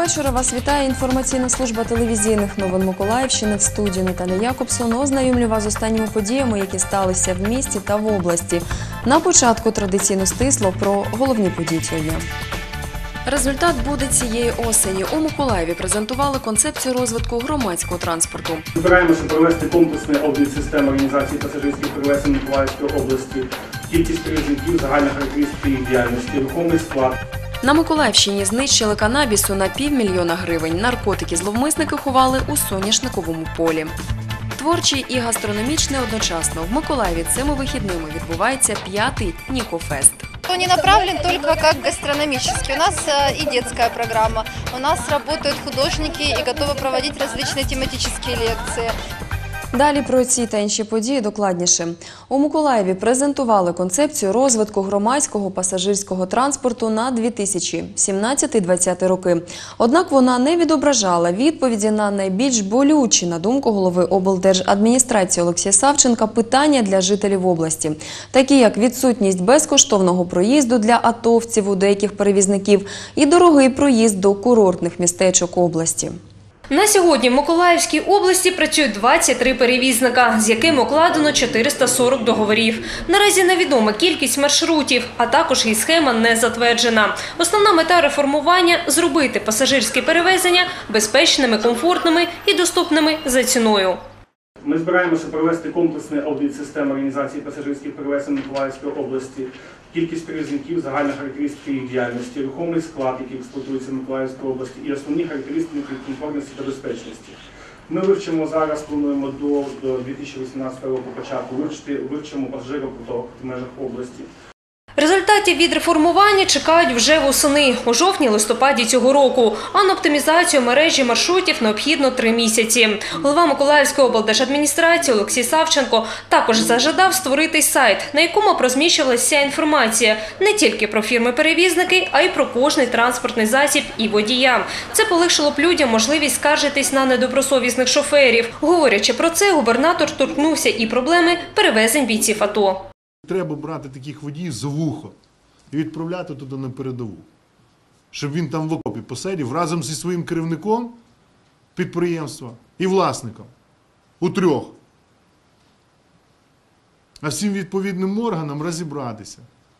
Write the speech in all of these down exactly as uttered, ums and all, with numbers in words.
вечора. Вас вітає інформаційна служба телевізійних новин Миколаївщини. В студії Наталя Якобсон. Ознайомлю вас з останніми подіями, які сталися в місті та в області. На початку традиційно стисло про головні події цього дня. Результат буде цієї осені. У Миколаєві презентували концепцію розвитку громадського транспорту. Збираємося провести комплексний аудит системи організації пасажирських перевезень Миколаївської області, кількість перевізників, загальна характеристика їх діяльності, рухомий склад. На Миколаївщині знищили канабісу на півмільйона гривень. Наркотики зловмисники ховали у соняшниковому полі. Творчий і гастрономічний одночасно. В Миколаєві цими вихідними відбувається п'ятий Никофест. Он не направлен только как гастрономический. У нас и детская программа, у нас работают художники и готовы проводить различные тематические лекции. Далі про ці та інші події докладніше. У Миколаєві презентували концепцію розвитку громадського пасажирського транспорту на дві тисячі сімнадцятий - двадцятий роки. Однак вона не відображала відповіді на найбільш болючі, на думку голови облдержадміністрації Олексія Савченка, питання для жителів області. Такі як відсутність безкоштовного проїзду для атовців у деяких перевізників і дорогий проїзд до курортних містечок області. На сьогодні в Миколаївській області працюють двадцять три перевізника, з якими укладено чотириста сорок договорів. Наразі невідома кількість маршрутів, а також і схема не затверджена. Основна мета реформування – зробити пасажирські перевезення безпечними, комфортними і доступними за ціною. Ми збираємося провести комплексний аудит системи організації пасажирських перевезень Миколаївської області, кількість перевізників, загальна характеристика їх діяльності, рухомий склад, який експлуатується в Миколаївській області, і основні характеристики комфортності та безпечності. Ми вивчимо зараз, плануємо до, до дві тисячі вісімнадцятого року початку вивчити, вивчимо пасажиропоток в межах області. Результатів від реформування чекають вже восени, у жовтні-листопаді цього року, а на оптимізацію мережі маршрутів необхідно три місяці. Голова Миколаївської облдержадміністрації Олексій Савченко також зажадав створити сайт, на якому б розміщувалася вся інформація не тільки про фірми-перевізники, а й про кожний транспортний засіб і водія. Це полегшило б людям можливість скаржитись на недобросовісних шоферів. Говорячи про це, губернатор торкнувся і проблеми перевезень бійців АТО. Треба брати таких водіїв за вухо і відправляти туди на передову. Щоб він там в окопі посидів разом зі своїм керівником підприємства і власником. У трьох. А всім відповідним органам розібратися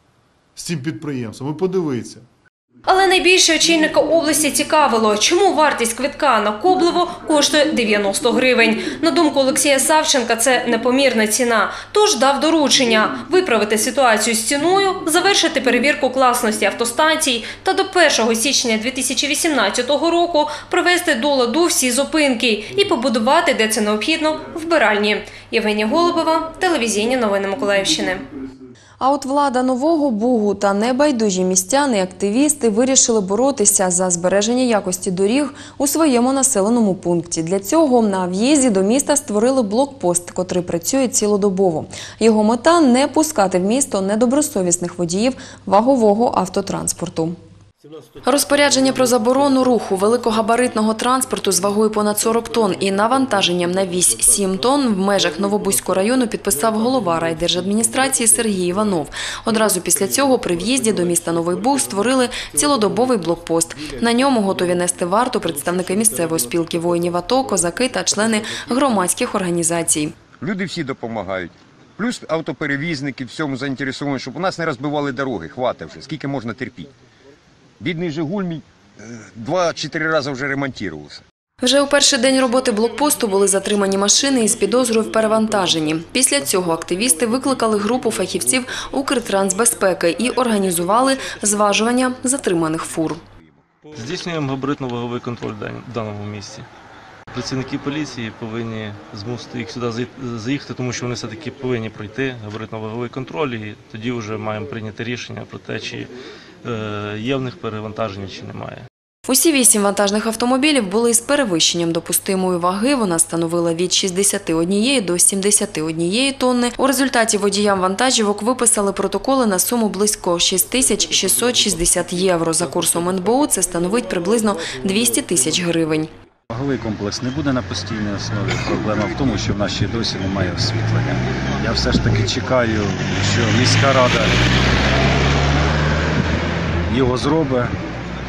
з цим підприємством і подивитися. Але найбільше очільника області цікавило, чому вартість квитка на Коблево коштує дев'яносто гривень. На думку Олексія Савченка, це непомірна ціна. Тож дав доручення виправити ситуацію з ціною, завершити перевірку класності автостанцій та до першого січня дві тисячі вісімнадцятого року привести до ладу всі зупинки і побудувати, де це необхідно, вбиральні. Євгенія Голубова, телевізійні новини Миколаївщини. А от влада Нового Бугу та небайдужі містяни, активісти вирішили боротися за збереження якості доріг у своєму населеному пункті. Для цього на в'їзді до міста створили блокпост, котрий працює цілодобово. Його мета – не пускати в місто недобросовісних водіїв вагового автотранспорту. Розпорядження про заборону руху великогабаритного транспорту з вагою понад сорок тонн і навантаженням на вісь сім тонн в межах Новобузького району підписав голова райдержадміністрації Сергій Іванов. Одразу після цього при в'їзді до міста Новий Буг створили цілодобовий блокпост. На ньому готові нести варту представники місцевої спілки воїнів АТО, козаки та члени громадських організацій. Люди всі допомагають. Плюс автоперевізники всьому заінтересовані, щоб у нас не розбивали дороги. Хватить вже, скільки можна терпіти. Бідний «Жигуль» мій два-чотири рази вже ремонтувався. Вже у перший день роботи блокпосту були затримані машини із підозрою в перевантаженні. Після цього активісти викликали групу фахівців Укртрансбезпеки і організували зважування затриманих фур. Здійснюємо габаритно-ваговий контроль в даному місці. Працівники поліції повинні змусити їх сюди заїхати, тому що вони все-таки повинні пройти габаритно-ваговий контроль, і тоді вже маємо прийняти рішення про те, чи є в них перевантаження, чи немає. Усі вісім вантажних автомобілів були із перевищенням допустимої ваги. Вона становила від шістдесяти однієї до сімдесяти однієї тонни. У результаті водіям вантажівок виписали протоколи на суму близько шість тисяч шістсот шістдесят євро. За курсом ен бе у це становить приблизно двісті тисяч гривень. Ваговий комплекс не буде на постійній основі. Проблема в тому, що в нас ще досі немає освітлення. Я все ж таки чекаю, що міська рада його зробить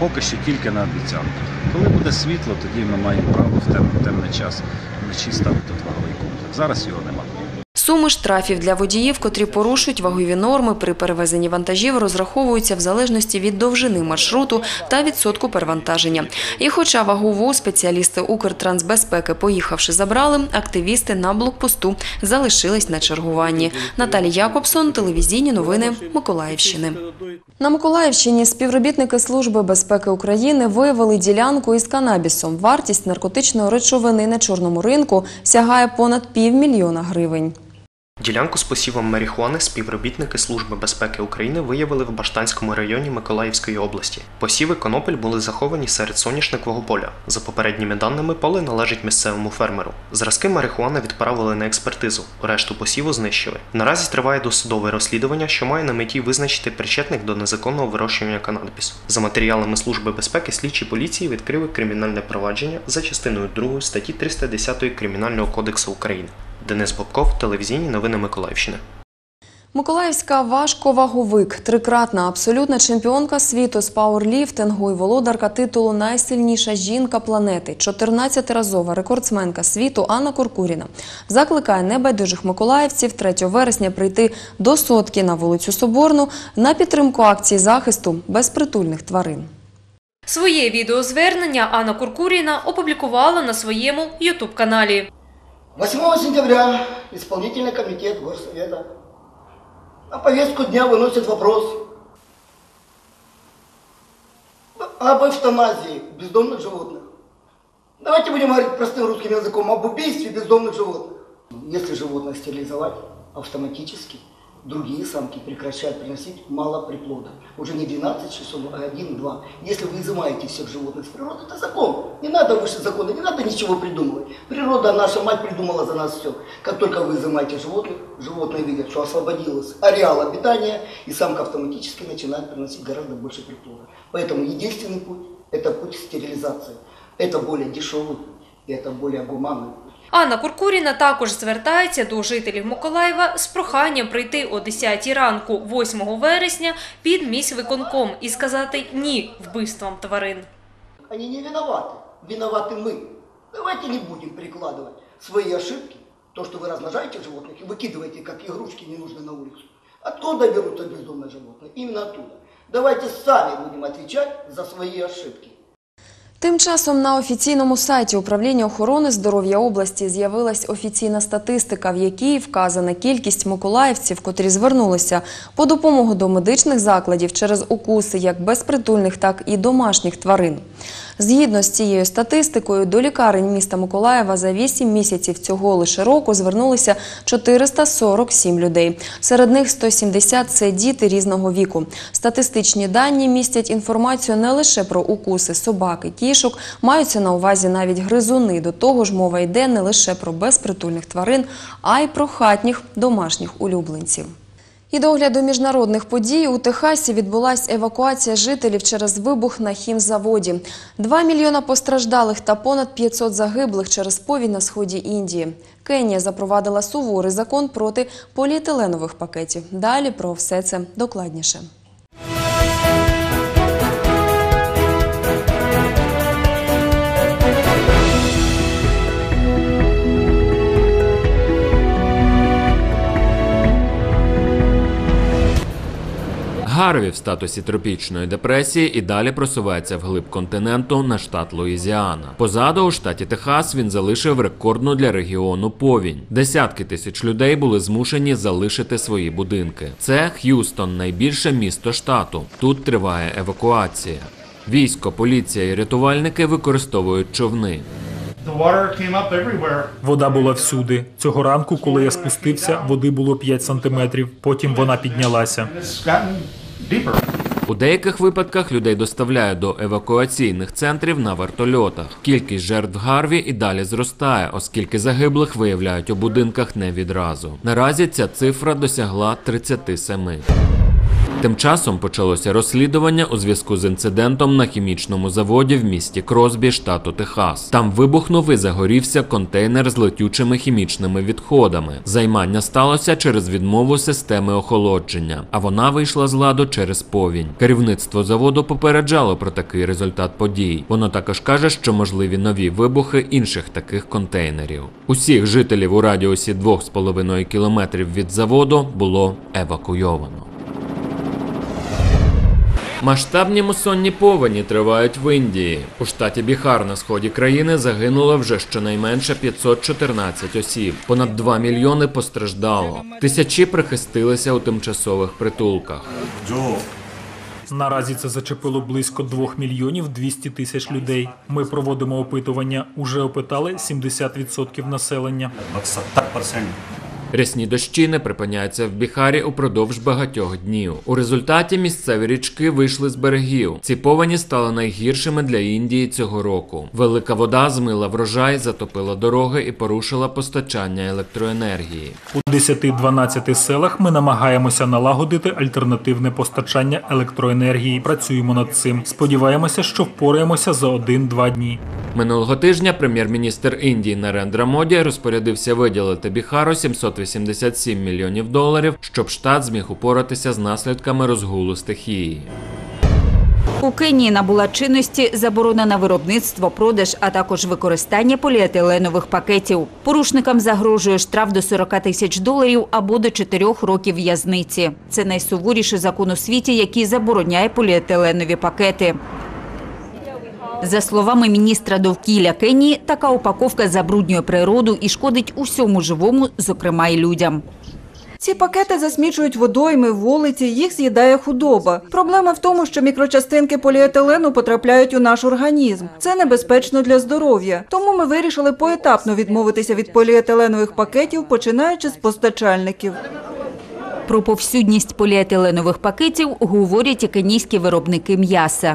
поки що тільки на обіцянку. Коли буде світло, тоді ми маємо право в тем- темний час вночі ставити тут ваговий комплекс. Зараз його немає. Суми штрафів для водіїв, котрі порушують вагові норми при перевезенні вантажів, розраховуються в залежності від довжини маршруту та відсотку перевантаження. І хоча вагову спеціалісти Укртрансбезпеки, поїхавши, забрали, активісти на блокпосту залишились на чергуванні. Наталія Якобсон, телевізійні новини Миколаївщини. На Миколаївщині співробітники Служби безпеки України виявили ділянку із канабісом. Вартість наркотичної речовини на чорному ринку сягає понад півмільйона гривень. Ділянку з посівом марихуани співробітники Служби безпеки України виявили в Баштанському районі Миколаївської області. Посіви конопель були заховані серед соняшникового поля. За попередніми даними, поле належить місцевому фермеру. Зразки марихуани відправили на експертизу, решту посіву знищили. Наразі триває досудове розслідування, що має на меті визначити причетних до незаконного вирощування канабісу. За матеріалами Служби безпеки слідчі поліції відкрили кримінальне провадження за частиною другої статті триста десять Кримінального кодексу України. Денис Бобков, телевізійні новини Миколаївщини. Миколаївська важковаговик, трикратна абсолютна чемпіонка світу з пауерліфтингу і володарка титулу «Найсильніша жінка планети», чотирнадцятиразова рекордсменка світу Анна Куркуріна закликає небайдужих миколаївців третього вересня прийти до сотки на вулицю Соборну на підтримку акції захисту безпритульних тварин. Своє відеозвернення Анна Куркуріна опублікувала на своєму ютуб-каналі. восьмого сентября исполнительный комитет Горсовета на повестку дня выносит вопрос об эвтаназии бездомных животных. Давайте будем говорить простым русским языком об убийстве бездомных животных. Если животное стерилизовать, автоматически другие самки прекращают приносить мало приплода. Уже не двенадцать часов, а один-два. Если вы изымаете всех животных с природы, это закон. Не надо выше закона, не надо ничего придумывать. Природа, наша мать, придумала за нас все. Как только вы изымаете животных, животные видят, что освободилось ареал обитания, и самка автоматически начинает приносить гораздо больше приплода. Поэтому единственный путь – это путь стерилизации. Это более дешевый путь, и это более гуманный путь. Анна Куркуріна також звертається до жителів Миколаєва з проханням прийти о десятій ранку восьмого вересня під міськвиконком і сказати «ні» вбивствам тварин. Они не виноваты, виноваты мы. Давайте не будем перекладывать свои ошибки, то, что вы размножаете животных и выкидываете, как игрушки, ненужные на улицу. Откуда берутся бездомные животные? Именно оттуда. Давайте сами будем отвечать за свои ошибки. Тим часом на офіційному сайті Управління охорони здоров'я області з'явилась офіційна статистика, в якій вказана кількість миколаївців, котрі звернулися по допомогу до медичних закладів через укуси як безпритульних, так і домашніх тварин. Згідно з цією статистикою, до лікарень міста Миколаєва за вісім місяців цього лише року звернулися чотириста сорок сім людей. Серед них сто сімдесят – це діти різного віку. Статистичні дані містять інформацію не лише про укуси собак і кішок, маються на увазі навіть гризуни. До того ж, мова йде не лише про безпритульних тварин, а й про хатніх домашніх улюбленців. І до огляду міжнародних подій у Техасі відбулась евакуація жителів через вибух на хімзаводі. Два мільйона постраждалих та понад п'ятсот загиблих через повінь на сході Індії. Кенія запровадила суворий закон проти поліетиленових пакетів. Далі про все це докладніше. Гарві в статусі тропічної депресії і далі просувається вглиб континенту на штат Луїзіана. Позаду у штаті Техас він залишив рекордну для регіону повінь. Десятки тисяч людей були змушені залишити свої будинки. Це Х'юстон, найбільше місто штату. Тут триває евакуація. Військо, поліція і рятувальники використовують човни. Вода була всюди. Цього ранку, коли я спустився, води було п'ять сантиметрів. Потім вона піднялася. У деяких випадках людей доставляють до евакуаційних центрів на вертольотах. Кількість жертв Гарві і далі зростає, оскільки загиблих виявляють у будинках не відразу. Наразі ця цифра досягла тридцяти семи. Тим часом почалося розслідування у зв'язку з інцидентом на хімічному заводі в місті Кросбі, штату Техас. Там вибухнув і загорівся контейнер з летючими хімічними відходами. Займання сталося через відмову системи охолодження, а вона вийшла з ладу через повінь. Керівництво заводу попереджало про такий результат подій. Воно також каже, що можливі нові вибухи інших таких контейнерів. Усіх жителів у радіусі двох з половиною кілометрів від заводу було евакуйовано. Масштабні мусонні повені тривають в Індії. У штаті Біхар на сході країни загинуло вже щонайменше п'ятсот чотирнадцять осіб. Понад два мільйони постраждало. Тисячі прихистилися у тимчасових притулках. Наразі це зачепило близько двох мільйонів двісті тисяч людей. Ми проводимо опитування. Уже опитали сімдесят відсотків населення. Рясні дощі не припиняються в Біхарі упродовж багатьох днів. У результаті місцеві річки вийшли з берегів. Ці повені стали найгіршими для Індії цього року. Велика вода змила врожай, затопила дороги і порушила постачання електроенергії. У десяти-дванадцяти селах ми намагаємося налагодити альтернативне постачання електроенергії. Працюємо над цим. Сподіваємося, що впораємося за один-два дні. Минулого тижня прем'єр-міністр Індії Нарендра Моді розпорядився виділити Біхару сімсот вісімдесят сім мільйонів доларів, щоб штат зміг упоратися з наслідками розгулу стихії. У Кенії набула чинності заборона на виробництво, продаж, а також використання поліетиленових пакетів. Порушникам загрожує штраф до сорока тисяч доларів або до чотирьох років в'язниці. Це найсуворіший закон у світі, який забороняє поліетиленові пакети. За словами міністра довкілля Кенії, така упаковка забруднює природу і шкодить усьому живому, зокрема й людям. Ці пакети засмічують водойми, вулиці, їх з'їдає худоба. Проблема в тому, що мікрочастинки поліетилену потрапляють у наш організм. Це небезпечно для здоров'я. Тому ми вирішили поетапно відмовитися від поліетиленових пакетів, починаючи з постачальників. Про повсюдність поліетиленових пакетів говорять і кенійські виробники м'яса.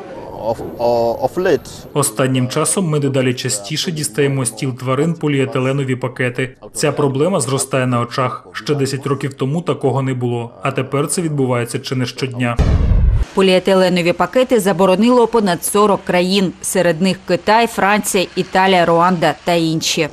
Останнім часом ми дедалі частіше дістаємо з тіл тварин поліетиленові пакети. Ця проблема зростає на очах. Ще десять років тому такого не було, а тепер це відбувається чи не щодня. Поліетиленові пакети заборонило понад сорок країн. Серед них Китай, Франція, Італія, Руанда та інші.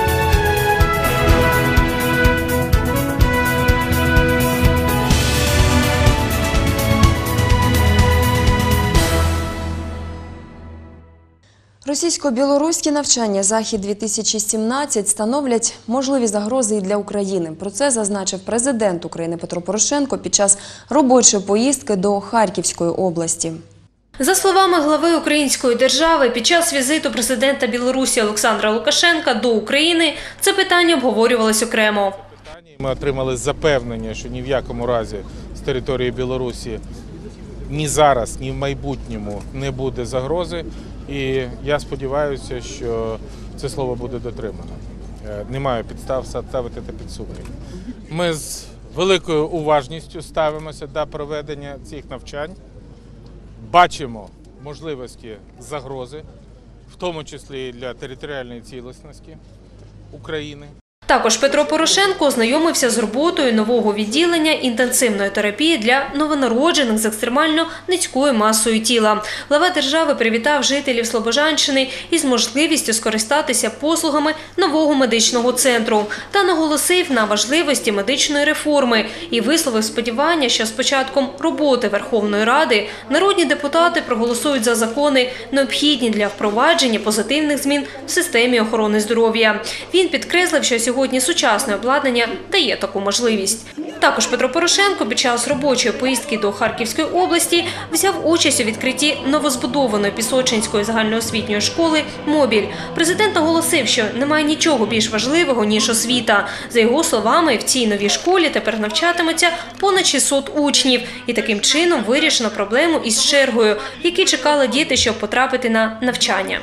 Російсько-білоруські навчання «Захід-дві тисячі сімнадцять» становлять можливі загрози і для України. Про це зазначив президент України Петро Порошенко під час робочої поїздки до Харківської області. За словами глави української держави, під час візиту президента Білорусі Олександра Лукашенка до України це питання обговорювалось окремо. Ми отримали запевнення, що ні в якому разі з території Білорусі ні зараз, ні в майбутньому не буде загрози. І я сподіваюся, що це слово буде дотримано. Немає підстав ставити це під сумнів. Ми з великою уважністю ставимося до проведення цих навчань. Бачимо можливості загрози, в тому числі і для територіальної цілісності України. Також Петро Порошенко ознайомився з роботою нового відділення інтенсивної терапії для новонароджених з екстремально низькою масою тіла. Глава держави привітав жителів Слобожанщини із можливістю скористатися послугами нового медичного центру та наголосив на важливості медичної реформи і висловив сподівання, що з початком роботи Верховної Ради народні депутати проголосують за закони, необхідні для впровадження позитивних змін в системі охорони здоров'я. Він підкреслив, що сьогодні Сьогодні сучасне обладнання дає таку можливість. Також Петро Порошенко під час робочої поїздки до Харківської області взяв участь у відкритті новозбудованої Пісочинської загальноосвітньої школи «Мобіль». Президент наголосив, що немає нічого більш важливого, ніж освіта. За його словами, в цій новій школі тепер навчатиметься понад шістсот учнів. І таким чином вирішено проблему із чергою, які чекали діти, щоб потрапити на навчання.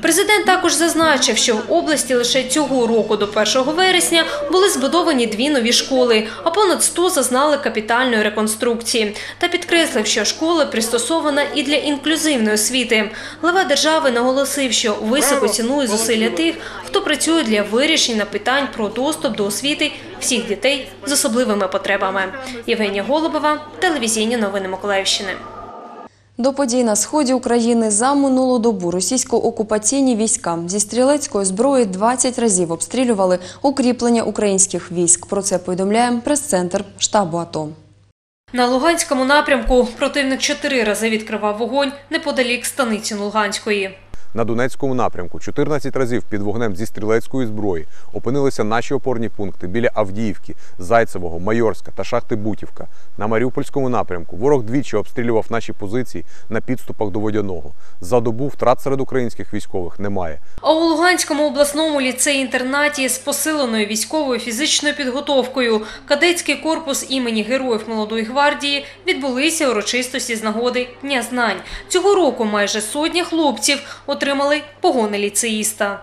Президент також зазначив, що в області лише цього року до першого вересня були збудовані дві нові школи, а понад сто зазнали капітальної реконструкції. Та підкреслив, що школа пристосована і для інклюзивної освіти. Глава держави наголосив, що високо цінує зусилля тих, хто працює для вирішення питань про доступ до освіти всіх дітей з особливими потребами. Євгенія Голубова, телевізійні новини Миколаївщини. До подій на сході України за минулу добу російсько-окупаційні війська зі стрілецької зброї двадцять разів обстрілювали укріплення українських військ. Про це повідомляє прес-центр штабу АТО. На Луганському напрямку противник чотири рази відкривав вогонь неподалік станиці Луганської. На Донецькому напрямку чотирнадцять разів під вогнем зі стрілецької зброї опинилися наші опорні пункти біля Авдіївки, Зайцевого, Майорська та шахти Бутівка. На Маріупольському напрямку ворог двічі обстрілював наші позиції на підступах до Водяного. За добу втрат серед українських військових немає. А у Луганському обласному ліцеї-інтернаті з посиленою військовою фізичною підготовкою кадетський корпус імені Героїв Молодої гвардії відбулися урочистості з нагоди Дня знань. Цього року майже сотня хлопців отримали погони ліцеїста.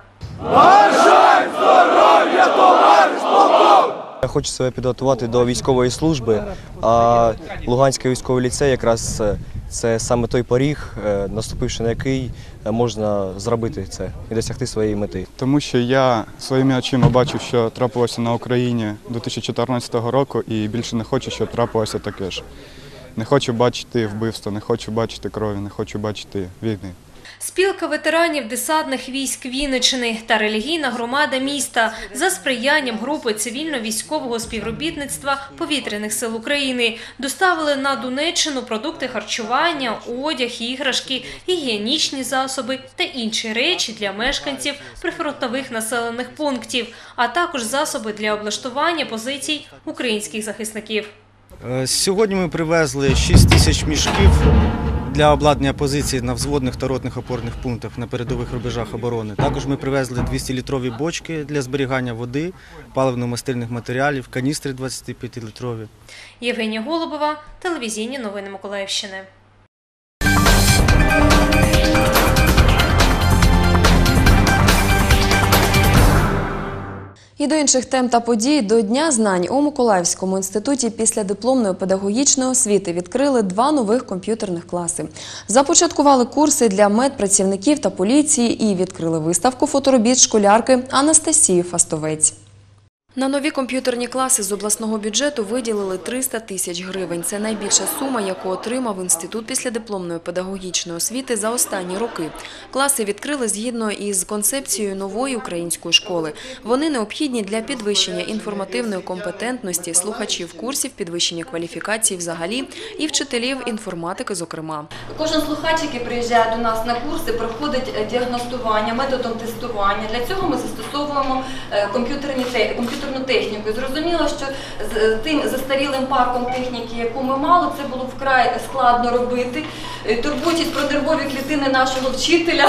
Бажаю здоров'я, товариш полковник! Я хочу себе підготувати до військової служби, а Луганський військовий ліцей якраз це саме той поріг, наступивши на який можна зробити це і досягти своєї мети. Тому що я своїми очима бачу, що трапилося на Україні дві тисячі чотирнадцятого року і більше не хочу, щоб трапилося таке ж. Не хочу бачити вбивства, не хочу бачити крові, не хочу бачити війни. Спілка ветеранів десантних військ Вінниччини та релігійна громада міста за сприянням групи цивільно-військового співробітництва Повітряних сил України доставили на Донеччину продукти харчування, одяг, іграшки, гігієнічні засоби та інші речі для мешканців прифронтових населених пунктів, а також засоби для облаштування позицій українських захисників. Сьогодні ми привезли шість тисяч мішків для обладнання позицій на взводних та ротних опорних пунктах на передових рубежах оборони. Також ми привезли двістилітрові бочки для зберігання води, паливно-мастильних матеріалів, каністри двадцятип'ятилітрові. Євгенія Голубова, телевізійні новини Миколаївщини. І до інших тем та подій. До Дня знань у Миколаївському інституті післядипломної педагогічної освіти відкрили два нових комп'ютерних класи. Започаткували курси для медпрацівників та поліції і відкрили виставку фоторобіт школярки Анастасії Фастовець. На нові комп'ютерні класи з обласного бюджету виділили триста тисяч гривень. Це найбільша сума, яку отримав Інститут післядипломної педагогічної освіти за останні роки. Класи відкрили згідно із концепцією нової української школи. Вони необхідні для підвищення інформативної компетентності слухачів курсів, підвищення кваліфікації взагалі і вчителів інформатики зокрема. Кожен слухач, який приїжджає до нас на курси, проходить діагностування методом тестування. Для цього ми застосовуємо комп'ютерні комп'ютерні техніку. Зрозуміло, що з тим застарілим парком техніки, яку ми мали, це було вкрай складно робити. Турбуючись про нервові клітини нашого вчителя,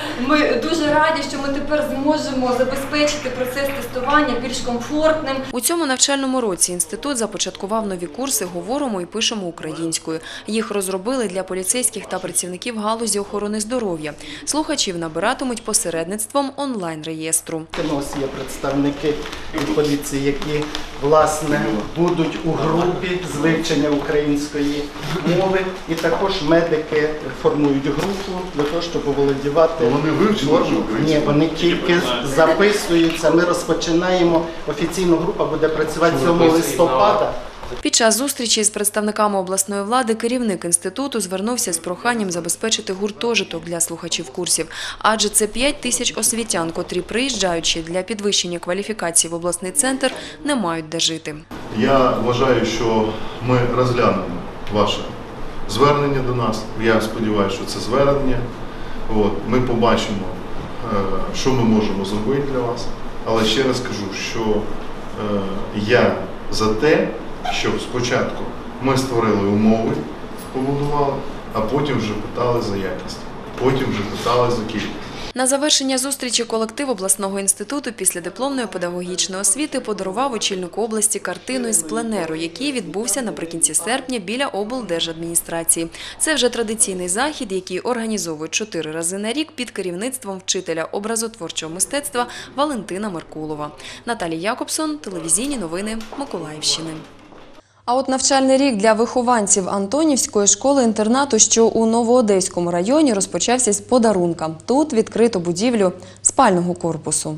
ми дуже раді, що ми тепер зможемо забезпечити процес тестування більш комфортним. У цьому навчальному році інститут започаткував нові курси «Говоримо і пишемо українською». Їх розробили для поліцейських та працівників галузі охорони здоров'я. Слухачів набиратимуть посередництвом онлайн-реєстру. У нас є представники поліції, які, власне, будуть у групі з вивчення української мови. І також медики формують групу для того, щоб оволодівати. Вони вивчили українську? Ні, вони тільки записуються. Ми розпочинаємо, офіційна група буде працювати сьомого листопада. Під час зустрічі з представниками обласної влади керівник інституту звернувся з проханням забезпечити гуртожиток для слухачів курсів, адже це п'ять тисяч освітян, котрі, приїжджаючи для підвищення кваліфікації в обласний центр, не мають де жити. Я вважаю, що ми розглянемо ваше звернення до нас. Я сподіваюся, що це звернення. От, ми побачимо, що ми можемо зробити для вас. Але ще раз кажу, що я за те, щоб спочатку ми створили умови, побудували, а потім вже питали за якість, потім вже питали за кількість. На завершення зустрічі колектив обласного інституту післядипломної педагогічної освіти подарував очільнику області картину із пленеру, який відбувся наприкінці серпня біля облдержадміністрації. Це вже традиційний захід, який організовують чотири рази на рік під керівництвом вчителя образотворчого мистецтва Валентина Меркулова. Наталія Якобсон, телевізійні новини Миколаївщини. А от навчальний рік для вихованців Антонівської школи-інтернату, що у Новоодеському районі, розпочався з подарунка. Тут відкрито будівлю спального корпусу.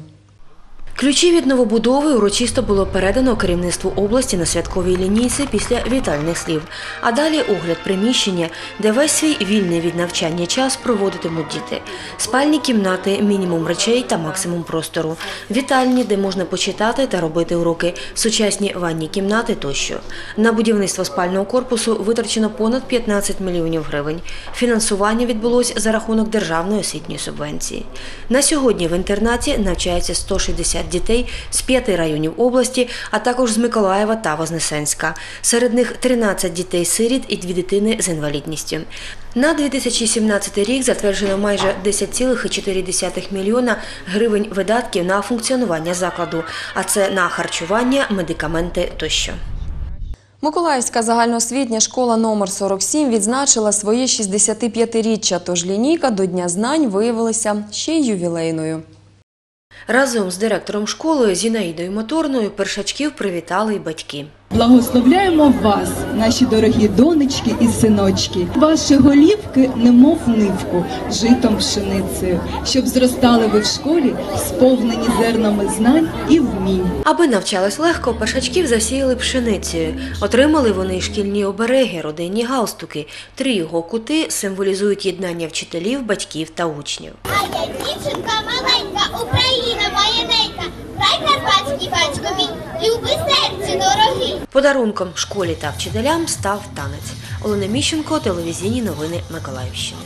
Ключі від новобудови урочисто було передано керівництву області на святковій лінійці після вітальних слів. А далі огляд приміщення, де весь свій вільний від навчання час проводитимуть діти. Спальні кімнати, мінімум речей та максимум простору. Вітальні, де можна почитати та робити уроки. Сучасні ванні кімнати тощо. На будівництво спального корпусу витрачено понад п'ятнадцять мільйонів гривень. Фінансування відбулось за рахунок державної освітньої субвенції. На сьогодні в інтернаті навчається сто шістдесят дітей з п'яти районів області, а також з Миколаєва та Вознесенська. Серед них тринадцять дітей-сиріт і дві дитини з інвалідністю. На дві тисячі сімнадцятий рік затверджено майже десять цілих чотири десятих мільйона гривень видатків на функціонування закладу, а це на харчування, медикаменти тощо. Миколаївська загальноосвітня школа номер сорок сім відзначила своє шістдесятип'ятиріччя, тож лінійка до Дня знань виявилася ще й ювілейною. Разом з директором школи Зінаїдою Моторною першачків привітали й батьки. Благословляємо вас, наші дорогі донечки і синочки, ваші голівки, немов нивку, житом пшеницею, щоб зростали ви в школі, сповнені зернами знань і вмінь. Аби навчались легко, першачків засіяли пшеницею. Отримали вони й шкільні обереги, родинні галстуки. Три його кути символізують єднання вчителів, батьків та учнів. А я дівчинка маленька, Україна моя ненька, край карпатський батько мій, люби серцю дорогий. Подарунком школі та вчителям став танець. Олена Міщенко, телевізійні новини Миколаївщини.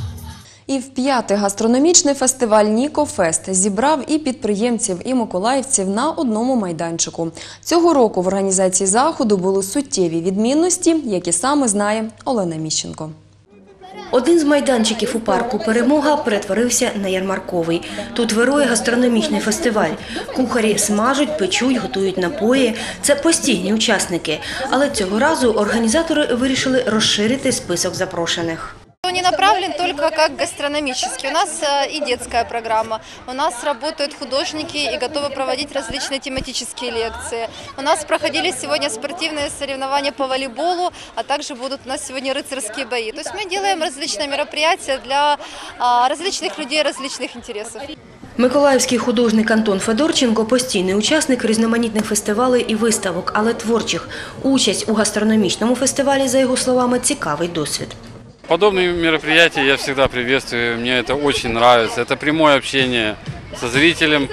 І вп'ятий гастрономічний фестиваль «Нікофест» зібрав і підприємців, і миколаївців на одному майданчику. Цього року в організації заходу були суттєві відмінності, які саме знає Олена Міщенко. Один з майданчиків у парку «Перемога» перетворився на ярмарковий. Тут вирує гастрономічний фестиваль. Кухарі смажуть, печуть, готують напої. Це постійні учасники. Але цього разу організатори вирішили розширити список запрошених. Он не направлен только как гастрономический. У нас и детская программа. У нас работают художники и готовы проводить различные тематические лекции. У нас проходили сегодня спортивные соревнования по волейболу, а также будут у нас сегодня рыцарские бои. То есть мы делаем различные мероприятия для различных людей, различных интересов. Миколаївський художник Антон Федорченко – постійний учасник різноманітних фестивалей і виставок, але творчих. Участь у гастрономічному фестивалі, за його словами, цікавий досвід. Подобные мероприятия я всегда приветствую, мне это очень нравится. Это прямое общение со зрителем.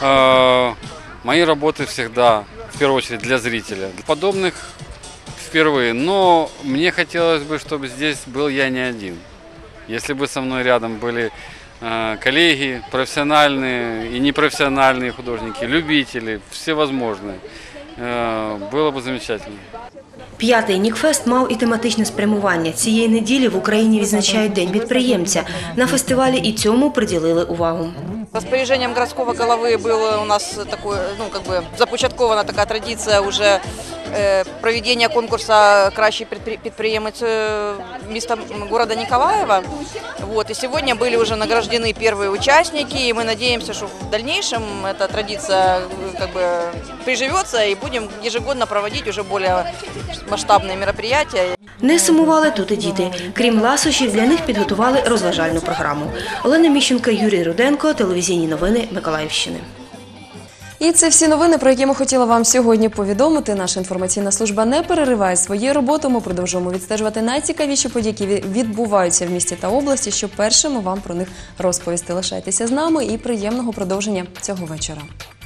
Мои работы всегда, в первую очередь, для зрителя. Подобных впервые, но мне хотелось бы, чтобы здесь был я не один. Если бы со мной рядом были коллеги, профессиональные и непрофессиональные художники, любители, всевозможные, было бы замечательно. П'ятий Нікфест мав і тематичне спрямування. Цієї неділі в Україні відзначають День підприємця. На фестивалі і цьому приділили увагу. Распоряжением городского головы было у нас такое, ну, как бы започаткована такая традиция уже э, проведения конкурса «Кращий предприемец места города Николаева». Вот, и сегодня были уже награждены первые участники, и мы надеемся, что в дальнейшем эта традиция как бы приживется, и будем ежегодно проводить уже более масштабные мероприятия. Не сумували тут і діти. Крім ласощів, для них підготували розважальну програму. Олена Міщенко, Юрій Руденко, телевізійні новини Миколаївщини. І це всі новини, про які ми хотіли вам сьогодні повідомити. Наша інформаційна служба не перериває свою роботу. Ми продовжуємо відстежувати найцікавіші події, які відбуваються в місті та області, щоб першими вам про них розповісти. Лишайтеся з нами і приємного продовження цього вечора.